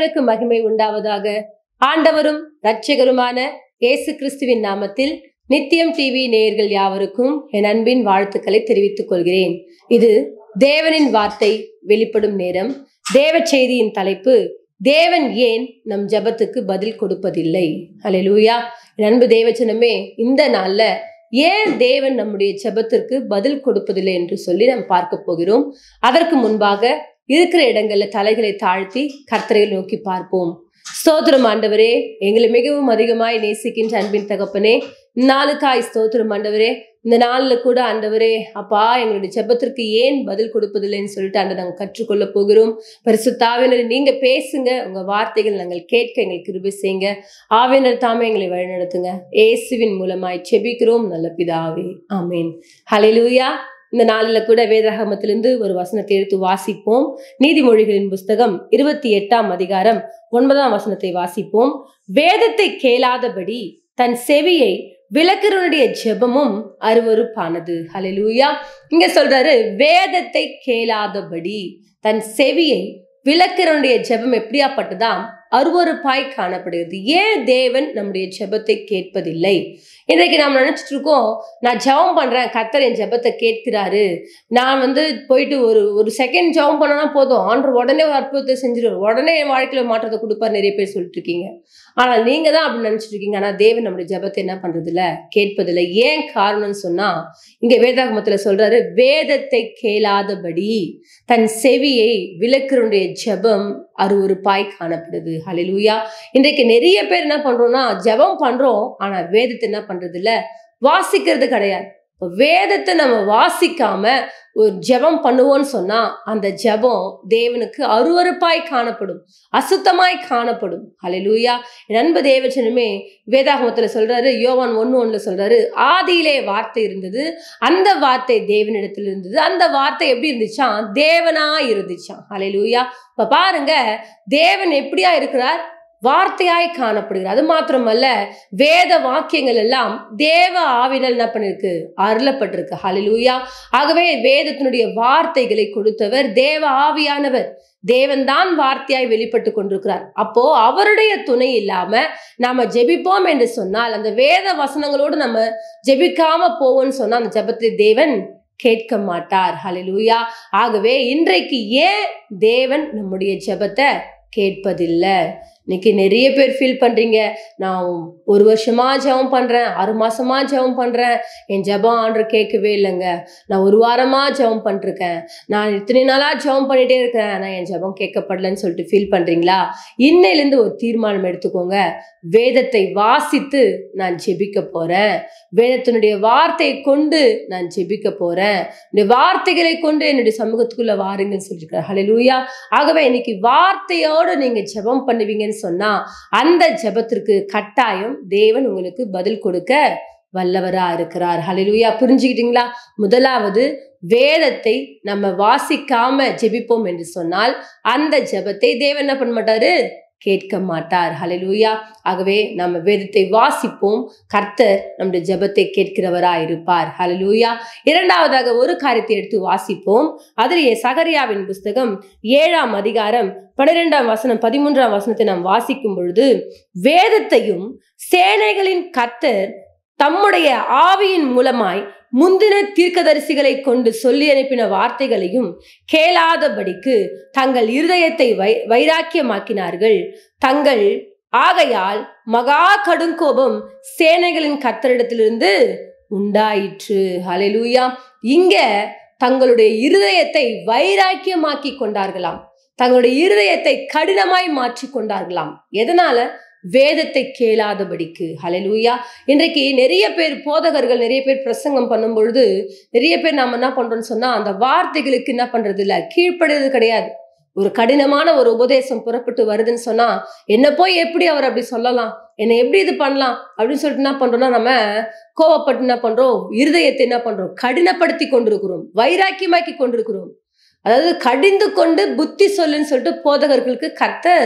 தேவனுக்கு மகிமை உண்டாவதாக. ஆண்டவரும் இரட்சகருமான இயேசு கிறிஸ்துவின் நாமத்தில் நித்தியம் டிவி நேயர்கள் யாவருக்கும் என் அன்பின் வாழ்த்துக்களை தெரிவித்துக் கொள்கிறேன். இது தேவனின் வார்த்தை வெளிப்படும் நேரம். தேவ செய்தியின் தலைப்பு, தேவன் ஏன் நம் ஜெபத்துக்கு பதில் கொடுப்பதில்லை. அல்லேலூயா. என் அன்பு தேவஜனமே, இந்த நாள்ல ஏன் தேவன் நம்முடைய ஜெபத்திற்கு பதில் கொடுப்பதில்லை என்று சொல்லி நாம் பார்க்க போகிறோம். அதற்கு முன்பாக இருக்கிற இடங்கள்ல தலைகளை தாழ்த்தி கர்த்தரை நோக்கி பார்ப்போம். ஸ்தோத்திரம் ஆண்டவரே, எங்களை மிகவும் அதிகமாய் நேசிக்கின்ற அன்பின் தகப்பனே, நாளுக்காய் ஸ்தோத்திரம் ஆண்டவரே. இந்த நாள்ல கூட ஆண்டவரே அப்பா, எங்களுடைய ஜெபத்திற்கு ஏன் பதில் கொடுப்பதில்லைன்னு சொல்லிட்டு ஆண்டு நாங்கள் கற்றுக்கொள்ள போகிறோம். பரிசுத்த ஆவியானவரே, நீங்க பேசுங்க, உங்க வார்த்தைகள் நாங்கள் கேட்க எங்களுக்கு கிருபை செய்யுங்க. ஆவியானவர் தாமே எங்களை வழிநடத்துங்க. இயேசுவின் மூலமாய் ஜெபிக்கிறோம் நல்ல பிதாவே, ஆமென். ஹல்லேலூயா. இந்த நாளில கூட வேதாகமத்திலிருந்து ஒரு வசனத்தை எடுத்து வாசிப்போம். நீதிமொழிகளின் புஸ்தகம் 28ஆம் அதிகாரம் 9ஆம் வசனத்தை வாசிப்போம். வேதத்தை கேளாதபடி தன் செவியை விலக்குறவனுடைய ஜெபமும் அருவருப்பானது. ஹல்லேலூயா. இங்க சொல்றாரு, வேதத்தை கேளாதபடி தன் செவியை விலக்குறவனுடைய ஜெபம் எப்படியாப்பட்டதாம்? அருவருப்பாய் காணப்படுகிறது. ஏன் தேவன் நம்முடைய ஜெபத்தை கேட்பதில்லை? இன்றைக்கு நாம் நினைச்சிட்டு இருக்கோம், நான் ஜெபம் பண்றேன், கர்த்தர் என் ஜெபத்தை கேட்கிறாரு, நான் போயிட்டு ஒரு செகண்ட் ஜெபம் பண்ணனா போதும், ஆண்டவர் உடனே ஒரு அற்புதத்தை செஞ்சிருவார், உடனே என் வாழ்க்கையில மாற்றத்தை கொடுப்பார், நிறைய பேர் சொல்லிட்டு இருக்கீங்க. ஆனால் நீங்க தான் அப்படி நினைச்சிட்டு இருக்கீங்க. ஆனா தேவன் நம்முடைய ஜெபத்தை என்ன பண்றது இல்ல, கேட்பதில்லை. ஏன் காரணம்னு சொன்னா, இங்க வேதாகமத்துல சொல்றாரு, வேதத்தை கேளாதபடி தன் செவியை விலக்குறவனுடைய ஜெபம் அருவருப்பாய் காணப்படுது. ஹல்லேலூயா. இன்றைக்கு நிறைய பேர் என்ன பண்றோம்னா, ஜெபம் பண்றோம், ஆனா வேதத்தை என்ன பண்றது இல்ல, வாசிக்கிறது கிடையாது. வேதத்தை நம்ம வாசிக்காம ஒரு ஜெபம் பண்ணுவோம்னு சொன்னா, அந்த ஜெபம் தேவனுக்கு அருவருப்பாய் காணப்படும், அசுத்தமாய் காணப்படும். ஹல்லேலூயா. என் அன்பு தேவஜனமே, வேதாகமத்துல சொல்றாரு, யோவான் 1:1 சொல்றாரு, ஆதியிலே வார்த்தை இருந்தது, அந்த வார்த்தை தேவனிடத்தில் இருந்தது, அந்த வார்த்தை எப்படி இருந்துச்சாம்? தேவனா இருந்துச்சாம். ஹல்லேலூயா. இப்ப பாருங்க, தேவன் எப்படியா இருக்கிறார்? வார்த்தையாய் காணப்படுகிறார். அது மாத்திரமல்ல, வேத வாக்கியங்கள் எல்லாம் தேவ ஆவினால் என்ன பண்ணிருக்கு? அருளப்பட்டிருக்கு. ஹல்லேலூயா. ஆகவே வேதத்தினுடைய வார்த்தைகளை கொடுத்தவர் தேவ ஆவியானவர். தேவன் தான் வார்த்தையாய் வெளிப்பட்டு கொண்டிருக்கிறார். அப்போ அவருடைய துணை இல்லாம நாம ஜெபிப்போம் என்று சொன்னால், அந்த வேத வசனங்களோடு நம்ம ஜெபிக்காம போவோம்னு சொன்னா, அந்த ஜெபத்தை தேவன் கேட்க மாட்டார். ஹல்லேலூயா. ஆகவே இன்றைக்கு ஏன் தேவன் நம்முடைய ஜெபத்தை கேட்பதில்லை? இன்னைக்கு நிறைய பேர் ஃபீல் பண்றீங்க, நான் 1 வருஷமா ஜெபம் பண்றேன், 6 மாசமா ஜெபம் பண்றேன், என் ஜெபம் ஆண்டவர் கேட்கவே இல்லைங்க. நான் 1 வாரமா ஜெபம் பண்ணிருக்கேன், நான் இத்தனை நாளா ஜெபம் பண்ணிட்டே இருக்கேன், ஆனா என் ஜெபம் கேட்கப்படலன்னு சொல்லிட்டு ஃபீல் பண்றீங்களா? இன்னையிலிருந்து ஒரு தீர்மானம் எடுத்துக்கோங்க. வேதத்தை வாசித்து நான் ஜெபிக்க போறேன், வேதத்தினுடைய வார்த்தையை கொண்டு நான் ஜெபிக்க போறேன், இந்த வார்த்தைகளை கொண்டு என்னுடைய சமூகத்துக்குள்ள வாருங்கன்னு சொல்லியிருக்காரு. ஹல்லேலூயா. ஆகவே இன்னைக்கு வார்த்தையோடு நீங்க ஜெபம் பண்ணுவீங்கன்னு சொன்னா, அந்த ஜெபத்திற்கு கட்டாயம் தேவன் உங்களுக்கு பதில் கொடுக்க வல்லவரா இருக்கிறார். ஹல்லேலூயா. புரிஞ்சுக்கிட்டீங்களா? முதலாவது, வேதத்தை நம்ம வாசிக்காம ஜெபிப்போம் என்று சொன்னால், அந்த ஜெபத்தை தேவன் என்ன பண்ண மாட்டாரு? கேட்க மாட்டார். ஹல்லேலூயா. ஆகவே நம்ம வேதத்தை வாசிப்போம், கர்த்தர் நம்முடைய ஜெபத்தை கேட்கிறவரா இருப்பார். ஹல்லேலூயா. இரண்டாவதாக ஒரு காரியத்தை எடுத்து வாசிப்போம். அதிலேயே சகரியாவின் புஸ்தகம் 7ஆம் அதிகாரம் 12ஆம் வசனம் 13ஆம் வசனத்தை நாம் வாசிக்கும் பொழுது, வேதத்தையும் சேனைகளின் கர்த்தர் தம்முடைய ஆவியின் மூலமாய் முந்தின தீர்க்கதரிசிகளை கொண்டு சொல்லி அனுப்பின வார்த்தைகளையும் கேளாதபடிக்கு தங்கள் இருதயத்தை வைராக்கியமாக்கினார்கள். தங்கள் ஆகையால் மகா கடுங்கோபம் சேனைகளின் கர்த்தரிடத்திலிருந்து உண்டாயிற்று. ஹல்லேலூயா. இங்க தங்களுடைய இருதயத்தை வைராக்கியமாக்கி கொண்டார்களாம், தங்களுடைய இருதயத்தை கடினமாய் மாற்றி கொண்டார்களாம். எதனால? வேதத்தை கேளாதபடிக்கு. ஹல்லேலூயா. இன்றைக்கு நிறைய பேர் போதகர்கள், நிறைய பேர் பிரசங்கம் பண்ணும் பொழுது, நிறைய பேர் நாம என்ன பண்றோம்னு சொன்னா, அந்த வார்த்தைகளுக்கு என்ன பண்றது இல்ல, கீழ்ப்படுறது கிடையாது. ஒரு கடினமான ஒரு உபதேசம் புறப்பட்டு வருதுன்னு சொன்னா, என்ன போய் எப்படி அவர் அப்படி சொல்லலாம், என்னை எப்படி இது பண்ணலாம் அப்படின்னு சொல்லிட்டு என்ன பண்றோம்னா, நம்ம கோவப்பட்டு என்ன பண்றோம்? இருதயத்தை என்ன பண்றோம்? கடினப்படுத்தி கொண்டிருக்கிறோம், வைராக்கியமாக்கி கொண்டிருக்கிறோம். அதாவது கடிந்து கொண்டு புத்தி சொல்லுன்னு சொல்லிட்டு போதகர்களுக்கு கர்த்தர்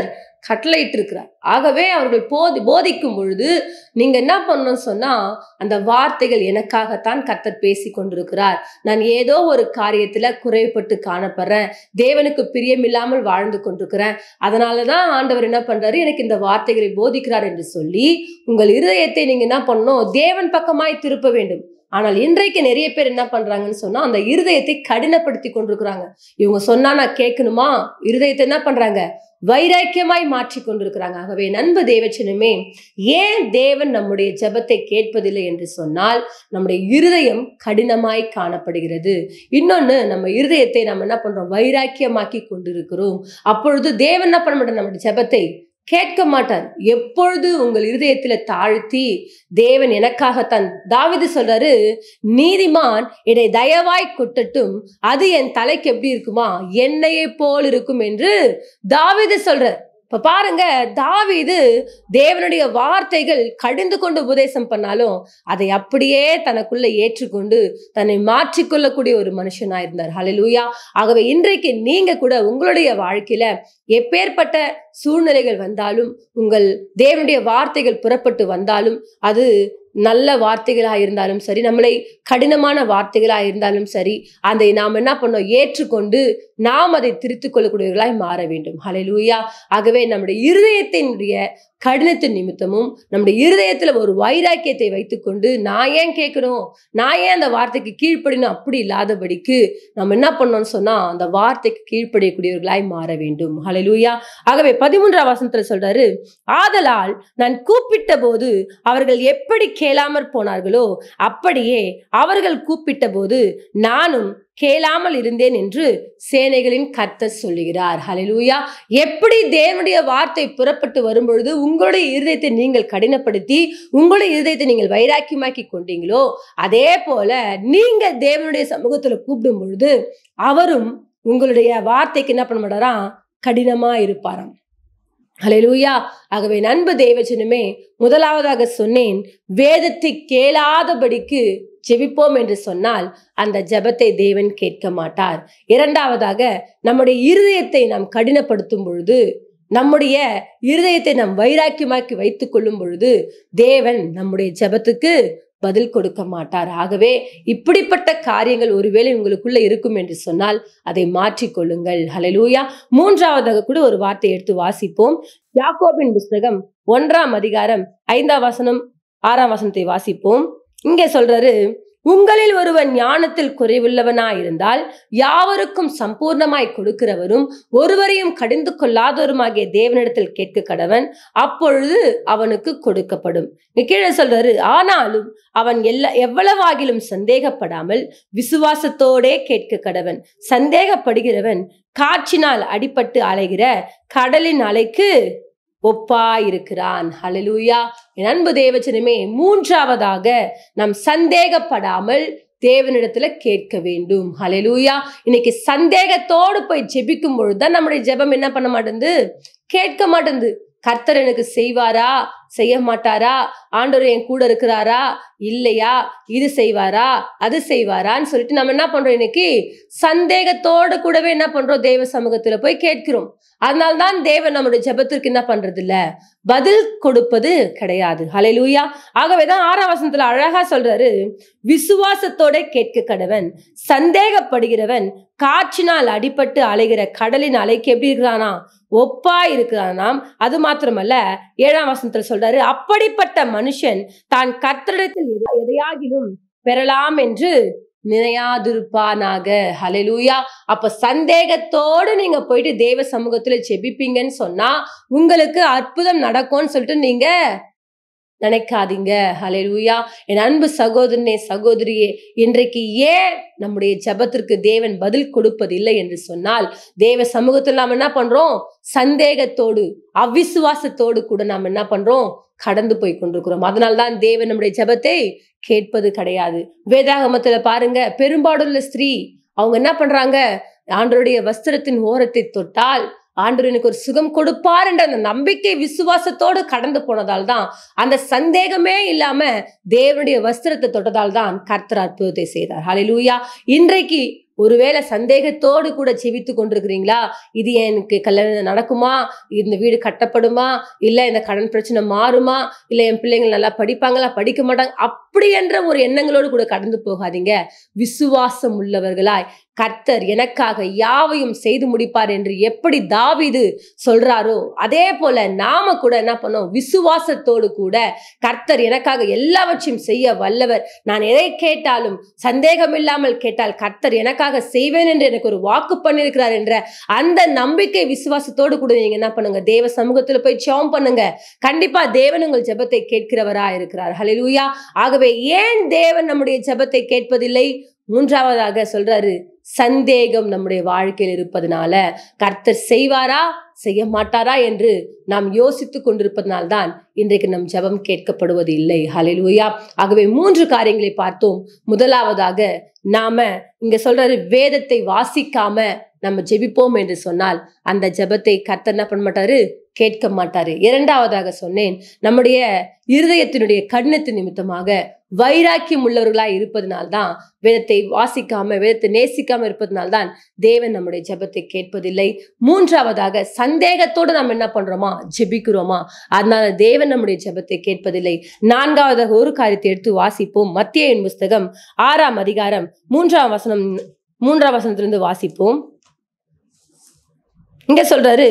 கட்டளையிட்டு இருக்கிறார். ஆகவே அவர்கள் போதிக்கும் பொழுது நீங்க என்ன பண்ணணும்னு சொன்னா, அந்த வார்த்தைகள் எனக்காகத்தான் கர்த்தர் பேசி கொண்டிருக்கிறார், நான் ஏதோ ஒரு காரியத்துல குறைபட்டு காணப்படுறேன், தேவனுக்கு பிரியமில்லாமல் வாழ்ந்து கொண்டிருக்கிறேன், அதனாலதான் ஆண்டவர் என்ன பண்றாரு, எனக்கு இந்த வார்த்தைகளை போதிக்கிறார் என்று சொல்லி உங்கள் இருதயத்தை நீங்க என்ன பண்ணணும், தேவன் பக்கமாய் திருப்ப வேண்டும். ஆனால் இன்றைக்கு நிறைய பேர் என்ன பண்றாங்கன்னு சொன்னா, அந்த இருதயத்தை கடினப்படுத்தி கொண்டிருக்கிறாங்க. இவங்க சொன்னா நான் கேட்கணுமா, இருதயத்தை என்ன பண்றாங்க, வைராக்கியமாய் மாற்றி கொண்டிருக்கிறாங்க. ஆகவே நண்பு தேவச்சனமே, ஏன் தேவன் நம்முடைய ஜெபத்தை கேட்பதில்லை என்று சொன்னால், நம்முடைய இருதயம் கடினமாய் காணப்படுகிறது. இன்னொன்னு, நம்ம இருதயத்தை நம்ம என்ன பண்றோம், வைராக்கியமாக்கி கொண்டிருக்கிறோம். அப்பொழுது தேவன் என்ன பண்ண மாட்டார், நம்முடைய ஜெபத்தை கேட்க மாட்டார். எப்பொழுது உங்கள் இருதயத்துல தாழ்த்தி, தேவன் எனக்காகத்தான், தாவீது சொல்றாரு, நீதிமான் என்னை தயவாய் கொட்டட்டும், அது என் தலைக்கு எப்படி இருக்குமா, எண்ணெயை போல் இருக்கும் என்று தாவீது சொல்றார். இப்ப பாருங்க, தாவீது தேவனுடைய வார்த்தைகள் கடிந்து கொண்டு உபதேசம் பண்ணாலும் அதை அப்படியே தனக்குள்ள ஏற்றுக்கொண்டு தன்னை மாற்றிக்கொள்ளக்கூடிய ஒரு மனுஷனா இருந்தார். ஹல்லேலூயா. ஆகவே இன்றைக்கு நீங்க கூட உங்களுடைய வாழ்க்கையில எப்பேற்பட்ட சூழ்நிலைகள் வந்தாலும், உங்கள் தேவனுடைய வார்த்தைகள் புறப்பட்டு வந்தாலும், அது நல்ல வார்த்தைகளா இருந்தாலும் சரி, நம்மளை கடினமான வார்த்தைகளா இருந்தாலும் சரி, அதை நாம் என்ன பண்ணோம், ஏற்றுக்கொண்டு நாம் அதை திருத்திக் கொள்ளக்கூடியவர்களாய் மாற வேண்டும். ஹல்லேலூயா. ஆகவே நம்முடைய இருதயத்தினுடைய கடினத்தின் நிமித்தமும் நம்முடைய இருதயத்துல ஒரு வைராக்கியத்தை வைத்துக்கொண்டு, நான் ஏன் கேட்கணும், நான் ஏன் அந்த வார்த்தைக்கு கீழ்ப்படினும், அப்படி இல்லாதபடிக்கு நம்ம என்ன பண்ணோம்னு சொன்னா, அந்த வார்த்தைக்கு கீழ்ப்படியக்கூடியவர்களாய் மாற வேண்டும். ஹல்லேலூயா. ஆகவே 13ஆம் வசனத்துல சொல்றாரு, ஆதலால் நான் கூப்பிட்ட போது அவர்கள் எப்படி கேளாமற் போனார்களோ, அப்படியே அவர்கள் கூப்பிட்ட போது நானும் கேளாமல் இருந்தேன் என்று சேனைகளின் கர்த்தர் சொல்லுகிறார். ஹல்லேலூயா. எப்படி தேவனுடைய வார்த்தை புறப்பட்டு வரும்பொழுது உங்களுடைய இருதயத்தை நீங்கள் கடினப்படுத்தி உங்களுடைய இருதயத்தை நீங்கள் வைராக்கியமாக்கி கொண்டீங்களோ, அதே போல நீங்க தேவனுடைய சமூகத்துல கூப்பிடும் பொழுது அவரும் உங்களுடைய வார்த்தைக்கு என்ன பண்ண மாட்டாராம், கடினமா இருப்பாராம். ஹல்லேலூயா. ஆகவே நண்பு தேவஜனமே, முதலாவதாக சொன்னேன், வேதத்தை கேளாதபடிக்கு ஜெபிப்போம் என்று சொன்னால் அந்த ஜெபத்தை தேவன் கேட்க மாட்டார். இரண்டாவதாக, நம்முடைய இருதயத்தை நாம் கடினப்படுத்தும் பொழுது, நம்முடைய இருதயத்தை நாம் வைராக்கியமாக்கி வைத்துக் கொள்ளும் பொழுது தேவன் நம்முடைய ஜெபத்துக்கு பதில் கொடுக்க மாட்டார். ஆகவே இப்படிப்பட்ட காரியங்கள் ஒருவேளை உங்களுக்குள்ள இருக்கும் என்று சொன்னால் அதை மாற்றிக்கொள்ளுங்கள். ஹல்லேலூயா. மூன்றாவதாக கூட ஒரு வார்த்தை எடுத்து வாசிப்போம். யாக்கோபின் புஸ்தகம் 1ஆம் அதிகாரம் 5ஆம் வசனம் 6ஆம் வசனத்தை வாசிப்போம். இங்கே சொல்றாரு, உங்களில் ஒருவன் ஞானத்தில் குறைவுள்ளவனாயிருந்தால் யாவருக்கும் சம்பூர்ணமாய் கொடுக்கிறவரும் ஒருவரையும் கடிந்து கொள்ளாதவருமாகிய தேவனிடத்தில் கேட்க கடவன், அப்பொழுது அவனுக்கு கொடுக்கப்படும். கீழே சொல்றாரு, ஆனாலும் அவன் எவ்வளவாகிலும் சந்தேகப்படாமல் விசுவாசத்தோடே கேட்க கடவன். சந்தேகப்படுகிறவன் காற்றினால் அடிபட்டு அலைகிற கடலின் அலைக்கு ஒப்பாயிருக்கிறான். ஹல்லேலூயா. என் அன்பு தேவஜனமே, மூன்றாவதாக நாம் சந்தேகப்படாமல் தேவனிடத்துல கேட்க வேண்டும். ஹல்லேலூயா. இன்னைக்கு சந்தேகத்தோடு போய் ஜெபிக்கும் பொழுதுதான் நம்முடைய ஜெபம் என்ன பண்ண மாட்டேங்குது, கேட்க மாட்டேங்குது. கர்த்தர் எனக்கு செய்வாரா, செய்ய மாட்டாரா, ஆண்டவர் என் கூட இருக்கிறாரா இல்லையா, இது செய்வாரா அது செய்வாரான்னு சொல்லிட்டு நம்ம என்ன பண்றோம், இன்னைக்கு சந்தேகத்தோடு கூடவே என்ன பண்றோம், தேவ சமூகத்துல போய் கேட்கிறோம். அதனால்தான் தேவன் நம்முடைய ஜெபத்திற்கு என்ன பண்றது இல்ல, பதில் கொடுப்பது கிடையாது. ஹல்லேலூயா. ஆகவேதான் 6ஆம் வசனத்துல அழகா சொல்றாரு, விசுவாசத்தோட கேட்க கடவன், சந்தேகப்படுகிறவன் காற்றினால் அடிபட்டு அலைகிற கடலின் அலைக்கு எப்படி இருக்கிறானா, ஒப்பா இருக்கிறானாம். அது மாத்திரமல்ல, 7ஆம் வசனத்துல சொல்றாரு, அப்படிப்பட்ட மனுஷன் தான் கர்த்தரிடத்தில் எதையாகிலும் பெறலாம் என்று நினையாதிருப்பானாக. ஹல்லேலூயா. அப்ப சந்தேகத்தோடு நீங்க போயிட்டு தேவ சமூகத்துல ஜெபிப்பீங்கன்னு சொன்னா உங்களுக்கு அற்புதம் நடக்கும்னு சொல்லிட்டு நீங்க நினைக்காதீங்க. ஹல்லேலூயா. என் அன்பு சகோதரனே, சகோதரியே, இன்றைக்கு ஏன் நம்முடைய ஜெபத்திற்கு தேவன் பதில் கொடுப்பதில்லை என்று சொன்னால், தேவ சமூகத்தில் நாம் என்ன பண்றோம், சந்தேகத்தோடு அவிசுவாசத்தோடு கூட நாம் என்ன பண்றோம், கடந்து போய் கொண்டிருக்கிறோம். அதனால்தான் தேவன் நம்முடைய ஜெபத்தை கேட்பது கிடையாது. வேதாகமத்துல பாருங்க, பெரும்பாடுள்ள ஸ்திரீ அவங்க என்ன பண்றாங்க, ஆண்டவருடைய வஸ்திரத்தின் ஓரத்தை தொட்டால் ஆண்டவர் எனக்கு ஒரு சுகம் கொடுப்பார் என்ற அந்த நம்பிக்கை விசுவாசத்தோடு கடந்து போனதால் தான், அந்த சந்தேகமே இல்லாம தேவனுடைய வஸ்திரத்தை தொட்டதால் தான் கர்த்தர் அற்புதத்தை செய்தார். ஹல்லேலூயா. இன்றைக்கு ஒருவேளை சந்தேகத்தோடு கூட ஜெபித்து கொண்டிருக்கிறீங்களா? இது எனக்கு கல்யாணம் நடக்குமா? இந்த வீடு கட்டப்படுமா? இல்ல இந்த கடன் பிரச்சனை மாறுமா? இல்ல என் பிள்ளைங்கள் நல்லா படிப்பாங்களா, படிக்க மாட்டாங்க, அப்படி என்ற ஒரு எண்ணங்களோடு கூட கடந்து போகாதீங்க. விசுவாசம் உள்ளவர்களாய் கர்த்தர் எனக்காக யாவையும் செய்து முடிப்பார் என்று எப்படி தாவீது சொல்றாரோ அதே போல நாம கூட என்ன பண்ணோம்? விசுவாசத்தோடு கூட கர்த்தர் எனக்காக எல்லாவற்றையும் செய்ய வல்லவர், நான் எதை கேட்டாலும் சந்தேகம் இல்லாமல் கேட்டால் கர்த்தர் எனக்காக செய்வேன் என்று எனக்கு ஒரு வாக்கு பண்ணியிருக்கிறார் என்ற அந்த நம்பிக்கை விசுவாசத்தோடு கூட நீங்க என்ன பண்ணுங்க? தேவ சமூகத்துல போய் ஜெபம் பண்ணுங்க. கண்டிப்பா தேவன் உங்கள் ஜெபத்தை கேட்கிறவரா இருக்கிறார். ஹல்லேலூயா. ஆகவே ஏன் தேவன் நம்முடைய ஜெபத்தை கேட்பதில்லை? மூன்றாவதாக சொல்றாரு, சந்தேகம் நம்முடைய வாழ்க்கையில் இருப்பதனால கர்த்தர் செய்வாரா செய்ய மாட்டாரா என்று நாம் யோசித்துக் கொண்டிருப்பதனால்தான் இன்றைக்கு நம் ஜெபம் கேட்கப்படுவது இல்லை. ஹல்லேலூயா. ஆகவே 3 காரியங்களை பார்த்தோம். முதலாவதாக நாம இங்க சொல்றாரு, வேதத்தை வாசிக்காம நம்ம ஜெபிப்போம் என்று சொன்னால் அந்த ஜெபத்தை கர்த்தர் என்ன பண்ண மாட்டாரு? கேட்க மாட்டாரு. இரண்டாவதாக சொன்னேன், நம்முடைய இருதயத்தினுடைய கடினத்தின் நிமித்தமாக வைராக்கியம் உள்ளவர்களாய் இருப்பதனால்தான், வேதத்தை வாசிக்காம வேதத்தை நேசிக்காம இருப்பதனால்தான் தேவன் நம்முடைய ஜெபத்தை கேட்பதில்லை. மூன்றாவதாக சந்தேகத்தோடு நாம் என்ன பண்றோமா? ஜெபிக்கிறோமா? அதனால தேவன் நம்முடைய ஜெபத்தை கேட்பதில்லை. நான்காவதாக ஒரு காரியத்தை எடுத்து வாசிப்போம். மத்தேயுவின் புஸ்தகம் 6ஆம் அதிகாரம் 3ஆம் வசனத்திலிருந்து வாசிப்போம். இங்க சொல்றாரு,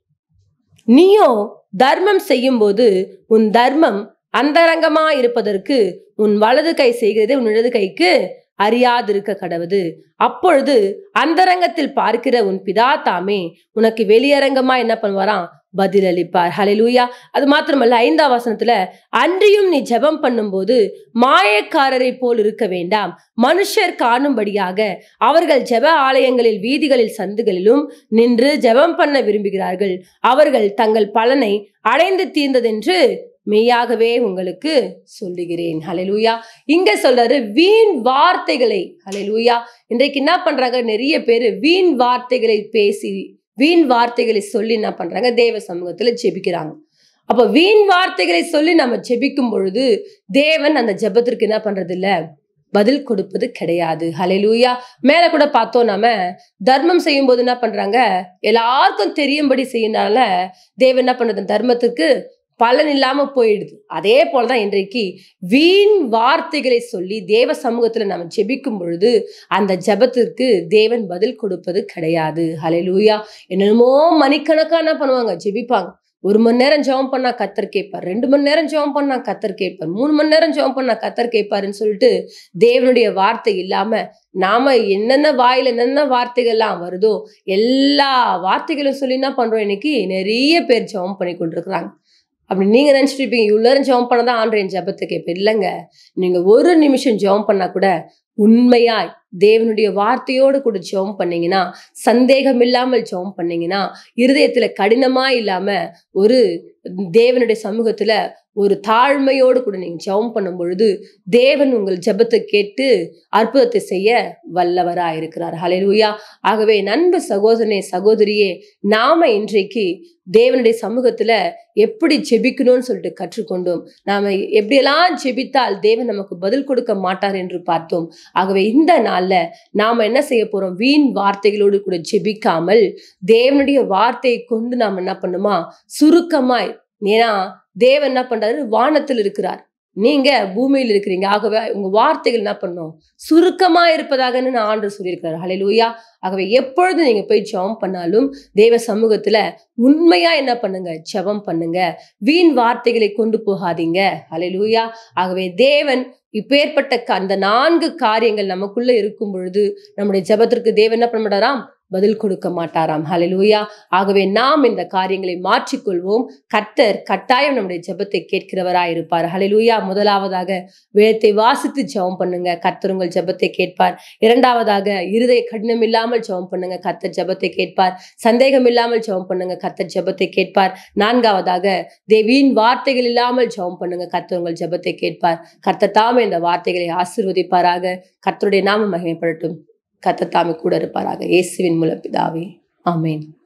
நீயோ தர்மம் செய்யும் போது உன் தர்மம் அந்தரங்கமா இருப்பதற்கு உன் வலது கை செய்கிறது உன் இடது கைக்கு அறியாதிருக்க கடவுது. அப்பொழுது அந்தரங்கத்தில் பார்க்கிற உன் பிதா தாமே உனக்கு வெளியரங்கமா என்ன பண்ணுவாராம்? பதிலளிப்பார். ஹல்லேலூயா. அது மாத்திரமல்ல, 5ஆம் வசனத்துல, அன்றியும் நீ ஜெபம் பண்ணும்போது மாயக்காரரை போல் இருக்க வேண்டாம், மனுஷர் காணும்படியாக அவர்கள் ஜெப ஆலயங்களில் வீதிகளில் சந்துகளிலும் நின்று ஜெபம் பண்ண விரும்புகிறார்கள், அவர்கள் தங்கள் பலனை அடைந்து தீர்ந்ததென்று மெய்யாகவே உங்களுக்கு சொல்லுகிறேன். ஹல்லேலூயா. இங்க சொல்றாரு, வீண் வார்த்தைகளை, ஹல்லேலூயா, இன்றைக்கு என்ன பண்றாங்க? நிறைய பேரு வீண் வார்த்தைகளை பேசி வீண் வார்த்தைகளை சொல்லி என்ன பண்றாங்க? தேவ சமூகத்துல ஜெபிக்கிறாங்க. அப்ப வீண் வார்த்தைகளை சொல்லி நம்ம ஜெபிக்கும் பொழுது தேவன் அந்த ஜெபத்திற்கு என்ன பண்றது இல்ல? பதில் கொடுப்பது கிடையாது. ஹல்லேலூயா. மேல கூட பார்த்தோம், நாம தர்மம் செய்யும் போது என்ன பண்றாங்க? எல்லாருக்கும் தெரியும்படி செய்யனால தேவன் என்ன பண்றது? தர்மத்துக்கு பலன் இல்லாம போயிடுது. அதே போலதான் இன்றைக்கு வீண் வார்த்தைகளை சொல்லி தேவ சமூகத்துல நம்ம ஜெபிக்கும் பொழுது அந்த ஜெபத்திற்கு தேவன் பதில் கொடுப்பது கிடையாது. ஹல்லேலூயா. என்னமோ மணிக்கணக்கா என்ன பண்ணுவாங்க? ஜெபிப்பாங்க. 1 மணி நேரம் ஜெபம் பண்ணா கர்த்தர் கேட்பார், 2 மணி நேரம் ஜெபம் பண்ணா கர்த்தர் கேட்பார், 3 மணி நேரம் ஜெபம் பண்ணா கர்த்தர் கேட்பாருன்னு சொல்லிட்டு தேவனுடைய வார்த்தை இல்லாம நாம என்னென்ன வாயில என்னென்ன வார்த்தைகள்லாம் வருதோ எல்லா வார்த்தைகளும் சொல்லி என்ன பண்றோம்? இன்னைக்கு நிறைய பேர் ஜெபம் பண்ணி கொண்டிருக்கிறாங்க. அப்படி நீங்க நினைச்சிட்டு இருப்பீங்க, இவ்வளவு நேரம் ஜெபம் பண்ணதான் ஆண்டவர் என் ஜெபத்தை கேட்பேன். இல்லைங்க, நீங்க 1 நிமிஷம் ஜெபம் பண்ணா கூட உண்மையாய் தேவனுடைய வார்த்தையோடு கூட ஜெபம் பண்ணீங்கன்னா, சந்தேகம் இல்லாமல் ஜெபம் பண்ணீங்கன்னா, இருதயத்துல கடினமா இல்லாம ஒரு தேவனுடைய சமூகத்துல ஒரு தாழ்மையோடு கூட நீங்க ஜெபம் பண்ணும் பொழுது தேவன் உங்கள் ஜெபத்தை கேட்டு அற்புதத்தை செய்ய வல்லவரா இருக்கிறார். ஹல்லேலூயா. ஆகவே நண்பு சகோதரனே, சகோதரியே, நாம இன்றைக்கு தேவனுடைய சமூகத்துல எப்படி ஜெபிக்கணும்னு சொல்லிட்டு கற்றுக்கொண்டோம். நாம எப்படியெல்லாம் ஜெபித்தால் தேவன் நமக்கு பதில் கொடுக்க மாட்டார் என்று பார்த்தோம். ஆகவே இந்த நாள்ல நாம என்ன செய்ய போறோம்? வீண் வார்த்தைகளோடு கூட ஜெபிக்காமல் தேவனுடைய வார்த்தையை கொண்டு நாம என்ன பண்ணுமா? சுருக்கமாய், ஏன்னா தேவன் என்ன பண்றாரு? வானத்தில் இருக்கிறார், நீங்க பூமியில் இருக்கிறீங்க. ஆகவே உங்க வார்த்தைகள் என்ன பண்ணும்? சுருக்கமா இருப்பதாக ஆண்டவர் சொல்லியிருக்கிறார். ஹல்லேலூயா. ஆகவே எப்பொழுது நீங்க போய் ஜெபம் பண்ணாலும் தேவ சமூகத்துல உண்மையா என்ன பண்ணுங்க? ஜெபம் பண்ணுங்க. வீண் வார்த்தைகளை கொண்டு போகாதீங்க. ஹல்லேலூயா. ஆகவே தேவன் இப்பேற்பட்ட அந்த 4 காரியங்கள் நமக்குள்ள இருக்கும் பொழுது நம்முடைய ஜெபத்திற்கு தேவன் என்ன பண்ண மாட்டாராம்? பதில் கொடுக்க மாட்டாராம். ஹல்லேலூயா. ஆகவே நாம் இந்த காரியங்களை மாற்றிக்கொள்வோம். கர்த்தர் கட்டாயம் நம்முடைய ஜெபத்தை கேட்கிறவராய் இருப்பார். ஹல்லேலூயா. முதலாவதாக வேதத்தை வாசித்து ஜெபம் பண்ணுங்க, கர்த்தர் உங்கள் ஜெபத்தை கேட்பார். இரண்டாவதாக இருதய கடினம் இல்லாமல் ஜெபம் பண்ணுங்க, கர்த்தர் ஜெபத்தை கேட்பார். சந்தேகம் இல்லாமல் ஜெபம் பண்ணுங்க, கர்த்தர் ஜெபத்தை கேட்பார். நான்காவதாக தேவீன் வார்த்தைகள் இல்லாமல் ஜெபம் பண்ணுங்க, கர்த்தர் உங்கள் ஜெபத்தை கேட்பார். கர்த்தர் தாமே இந்த வார்த்தைகளை ஆசீர்வதிப்பாராக. கர்த்தருடைய நாமம் மகிமைப்படட்டும். கர்த்தர் தாமே கூட இருப்பாராக. இயேசுவின் மூலம் பிதாவே, ஆமென்.